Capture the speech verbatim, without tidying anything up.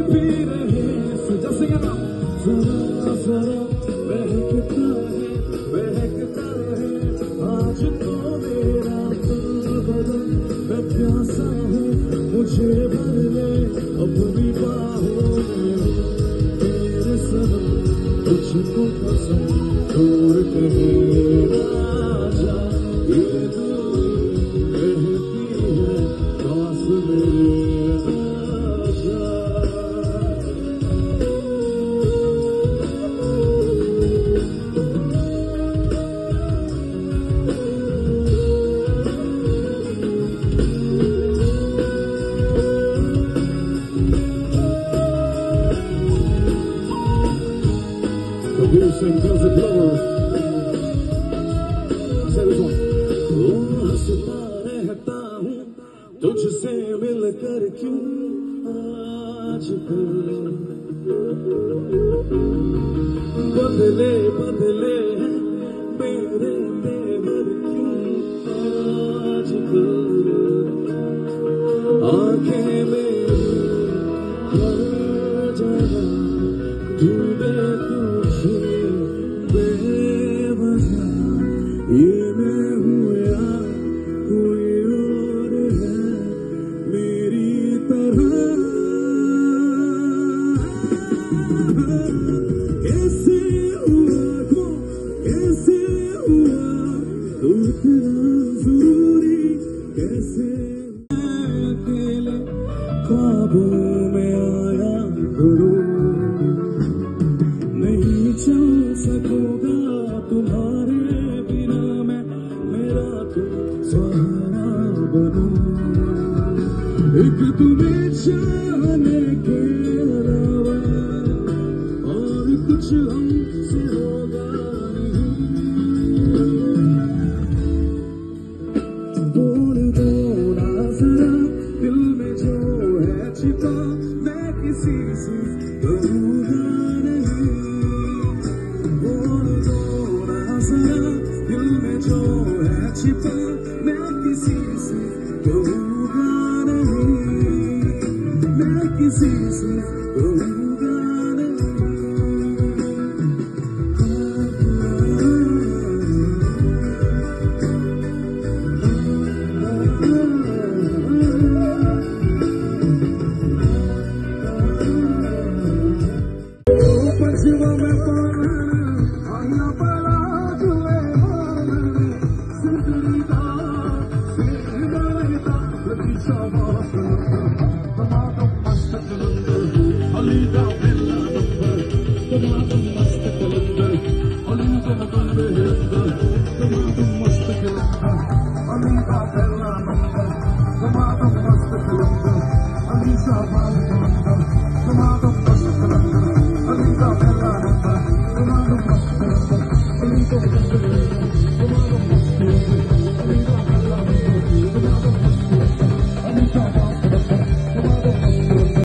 भी रहे सजा से जरा जरा बहकता है बहकता है आज तो मेरा बदन मैं प्यासा हूँ मुझे भर ले अपनी बाहों में तेरे सनम तुझको पसंद दूर कहीं ना जा ये दूरी कहती है पास मेरे ना जा। Producing Music Lover. Say this one. हंसता रहता हूँ तुझसे मिलकर क्यों आजकल बदले बदले हैं मेरे तेवर क्यों आजकल आंखें मेरी हर जगह डूबे तुझे बेवजह ये मैं हूँ या कोई और है मेरी तरह कैसे हुआ को कैसे हुआ तू इतना जरूरी कैसे अकेले ख्वाबों में आया करो नहीं चल सकोगा तुम्हारे बिना मैं मेरा तुम सहारा बनो एक तुम्हें चाहने के अलावा और कुछ हमसे होगा नहीं बोल दो ना जरा दिल में जो है छिपा मैं किसी से कहूँगा नहीं बोल दो ना जरा दिल में जो है छिपा मैं किसी से कहूँगा नहीं मैं किसी से कहूँगा नहीं। पंछियों में पाना आया बड़ा जुए मारना जिंदगी का जिंदगी का लतीसा वासना तमाम मस्त कलंदर अली का पहला नंबर तमाम मस्त कलंदर अली का नंबर है तमाम मस्त कलंदर अली का